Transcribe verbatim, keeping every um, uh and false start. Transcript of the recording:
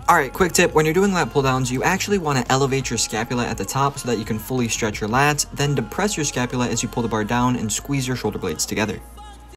Alright, quick tip, when you're doing lat pull downs, you actually want to elevate your scapula at the top so that you can fully stretch your lats, then depress your scapula as you pull the bar down and squeeze your shoulder blades together.